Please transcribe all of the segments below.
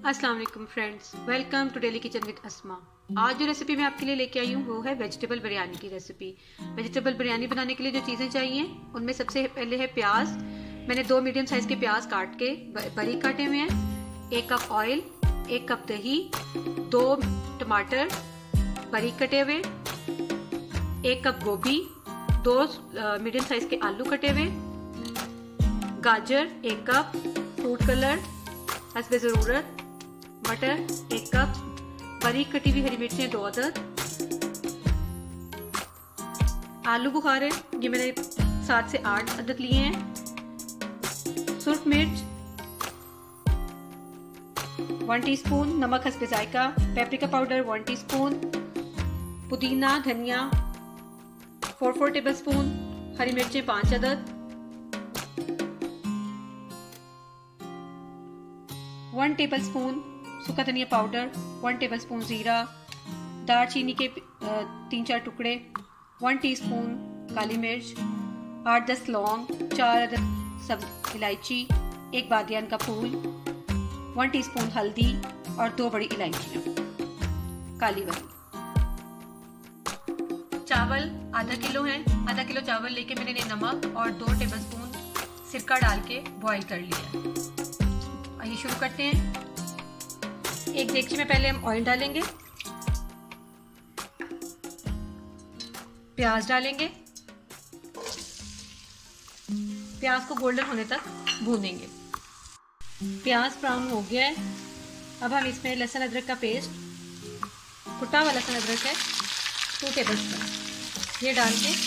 अस्सलाम वालेकुम friends, welcome to daily kitchen with Asma. आज जो रेसिपी मैं आपके लिए लेके आई हूँ वो है वेजिटेबल बिरयानी की रेसिपी। वेजिटेबल बिरयानी बनाने के लिए जो चीज़ें चाहिए उनमें सबसे पहले है प्याज। मैंने 2 मीडियम साइज के प्याज काट के बारीक काटे हुए हैं। 1 कप ऑयल, 1 कप दही, 2 टमाटर बारीक कटे हुए, 1 कप गोभी, 2 मीडियम साइज के आलू कटे हुए, गाजर 1 कप, फ्रूट कलर हस्बे ज़रूरत, मटर 1 कप, बारीक कटी हुई हरी मिर्चें 2 अदद, आलू बुखारे ये मैंने 7 से 8 अदद लिए हैं, सुर्ख मिर्च 1 टीस्पून, नमक हस्बे जायका, पेपरिका पाउडर 1 टीस्पून, पुदीना धनिया 4 टेबलस्पून, हरी मिर्चें 5 अदद, 1 टेबलस्पून सूखा धनिया पाउडर, 1 टेबलस्पून जीरा, दालचीनी के 3-4 टुकड़े, 1 टीस्पून काली मिर्च, 8-10 लौंग, 4 अदद सब इलायची, 1 बादियान का फूल, 1 टीस्पून हल्दी और 2 बड़ी इलायचियाँ काली वाली। चावल आधा किलो है। आधा किलो चावल लेके मैंने नमक और 2 टेबलस्पून सिरका डाल के बॉईल कर लिया। आइए शुरू करते हैं। एक देगची में पहले हम ऑयल डालेंगे, प्याज डालेंगे, प्याज को गोल्डन होने तक भूनेंगे। प्याज ब्राउन हो गया है। अब हम इसमें लहसुन अदरक का पेस्ट, कुटा हुआ लहसुन अदरक है 2 टेबलस्पून, ये डाल के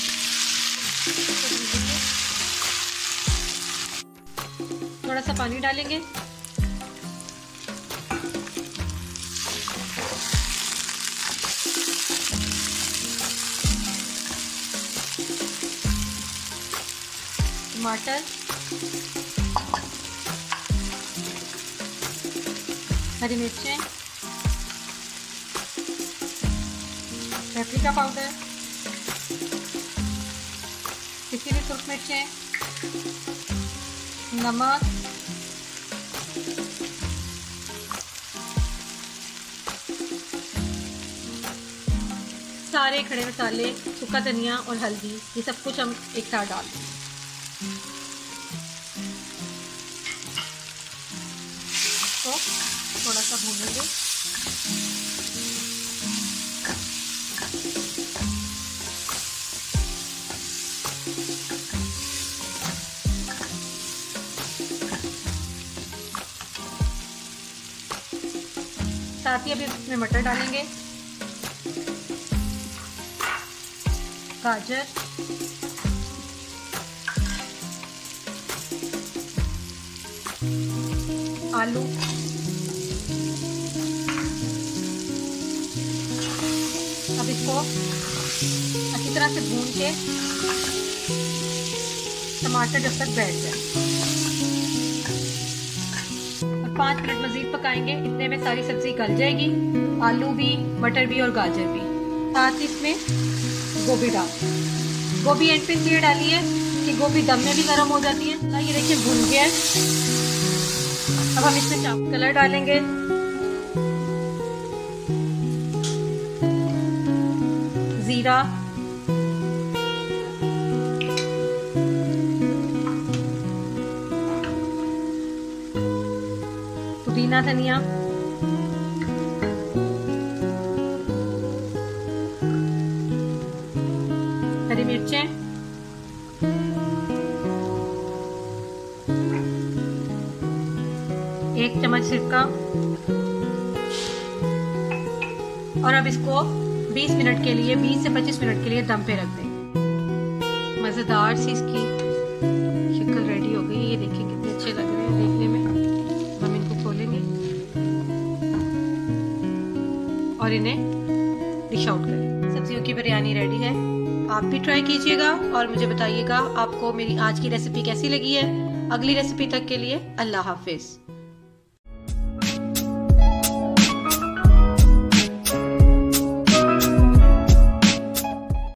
थोड़ा सा पानी डालेंगे। टमाटर, हरी मिर्चें, पेपरिका पाउडर, पिसी हुई सुर्ख मिर्चें, नमक, सारे खड़े मसाले, सूखा धनिया और हल्दी, ये सब कुछ हम एक साथ डाल देंगे। तो थोड़ा सा भूनेंगे। साथ ही अभी इसमें मटर डालेंगे, गाजर, आलू, अब इसको अच्छी तरह से भून के टमाटर जब तक बैठ जाए और 5 मिनट मजीद पकाएंगे। इतने में सारी सब्जी गल जाएगी, आलू भी, मटर भी और गाजर भी। साथ ही इसमें गोभी डाल, गोभी एंड पे इसलिए डाली है कि गोभी दम में भी गर्म हो जाती है। ये देखिए भून गया है। अब हम इसमें चावल कलर डालेंगे, जीरा, पुदीना धनिया, हरी मिर्चें, 1 चम्मच सिरका और अब इसको 20 मिनट के लिए, 20 से 25 मिनट के लिए दम पे रख देंगे। मज़ेदार सी इसकी शक्ल रेडी हो गई। ये देखिए कितने अच्छे लग रहे हैं देखने में। हम इनको खोलेंगे और इन्हें डिश आउट करेंगे। सब्जियों की बिरयानी रेडी है। आप भी ट्राई कीजिएगा और मुझे बताइएगा आपको मेरी आज की रेसिपी कैसी लगी है। अगली रेसिपी तक के लिए अल्लाह हाफिज।